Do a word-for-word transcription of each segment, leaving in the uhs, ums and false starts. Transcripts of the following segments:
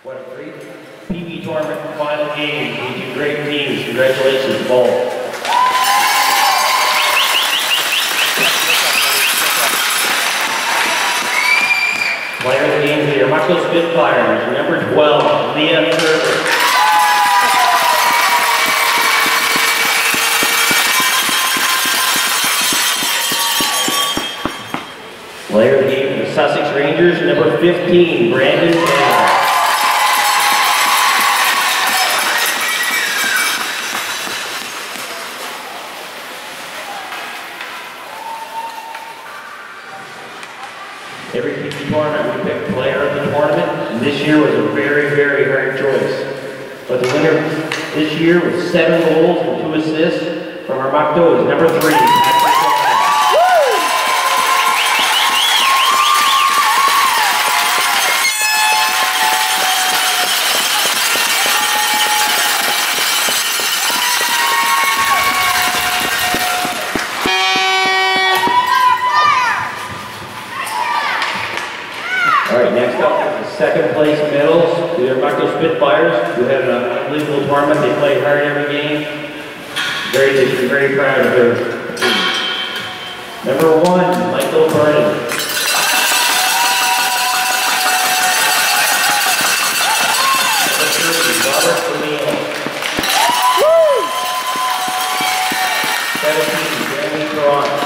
What a great P B tournament final game. These two great teams. Congratulations, both. Player of the game here, Michael Spitfires, number twelve, Leah Kerber. Player of the game for the Sussex Rangers, number fifteen, Brandon Taylor. Every P B tournament we pick player of the tournament, and this year was a very, very hard choice. But the winner this year with seven goals and two assists from our Makto is number three, second place medals to their Makto Spitfires, who had an unbelievable tournament. They played hard every game. Very, they should be very proud of their team. Number one, Michael Vernon. Number three, Robert Camille. seventeen, Jeremy Caron.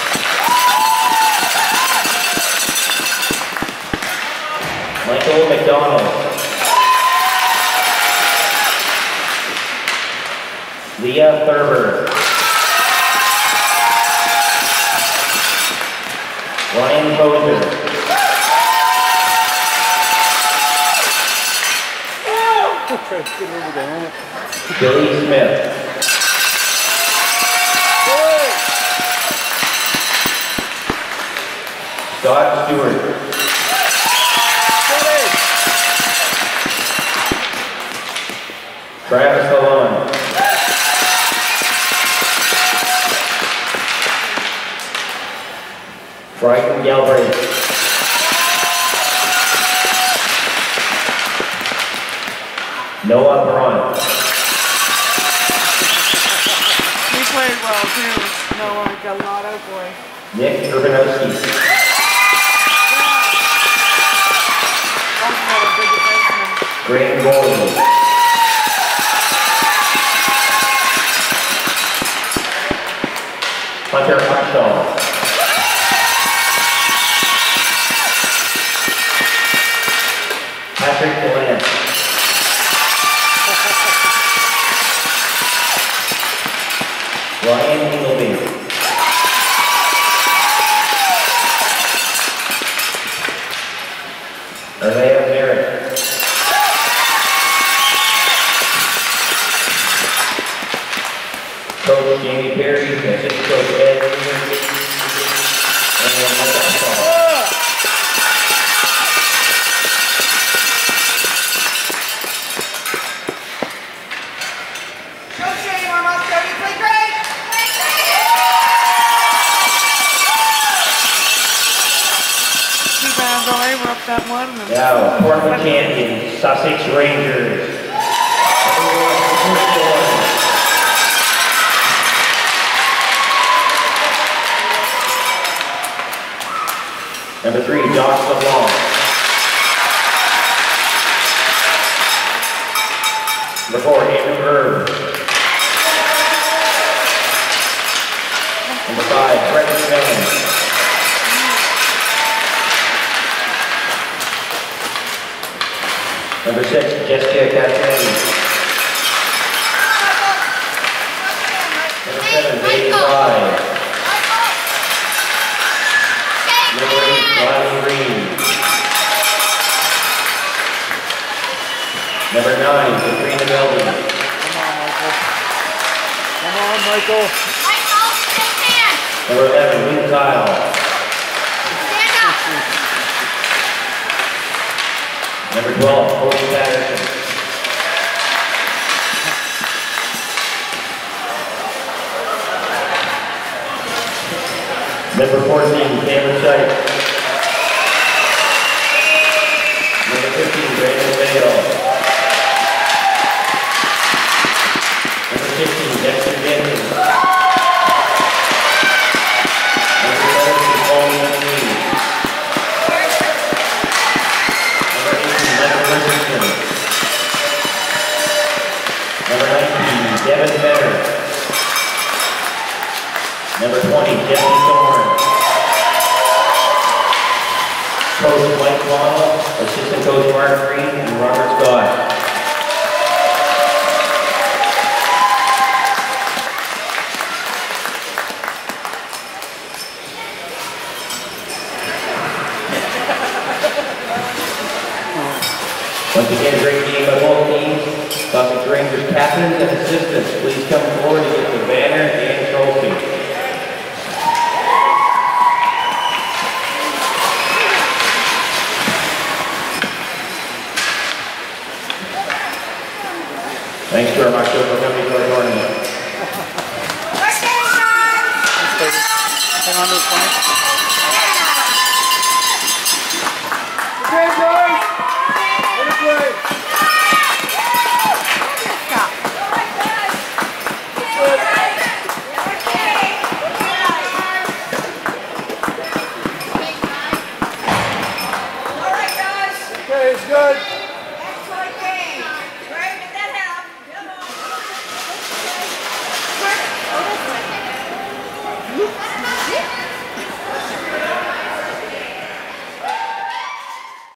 Michael McDonald. Leah Thurber. Ryan Poser. Billy Smith. Scott Stewart. Travis Alon. Brighton Galbraith. Noah Braun. He played well too. Noah Galato boy. Nick Urbanowski. Yeah. Graham Gordon. Hunter Huxall. Patrick Delant. Ryan Ingleby. Arlea Merritt. Coach Jamie Perry, assistant coach Ed, and Michael. Coach Jamie, our master, you play great! Two bands all over up that one. Now, tournament champions, Sussex Rangers. Number three, Josh LeBlanc. Number four, Andrew Herb. Number five, Brendan Jones. Number six, Jessica Cassidy. Number seven, Dave Clyde. Number eight, Riley Green. Number nine, Sabrina Melvin. Come on, Michael. Michael, stand. Number eleven, Lynn Kyle. Stand up. Number twelve, Cody Patterson. Number fourteen, Cameron Sight. Number fifteen, Brandon Vale. Gerard Green, and Robert Scott. Once again, great game by both teams. Sussex Rangers captains and assistants, please come forward to get the banner and trophy. Thanks to our Marshall for coming to our tournament. Hang on to the point. Okay, boys. Let it play. Stop. All right, guys. Okay, it's good.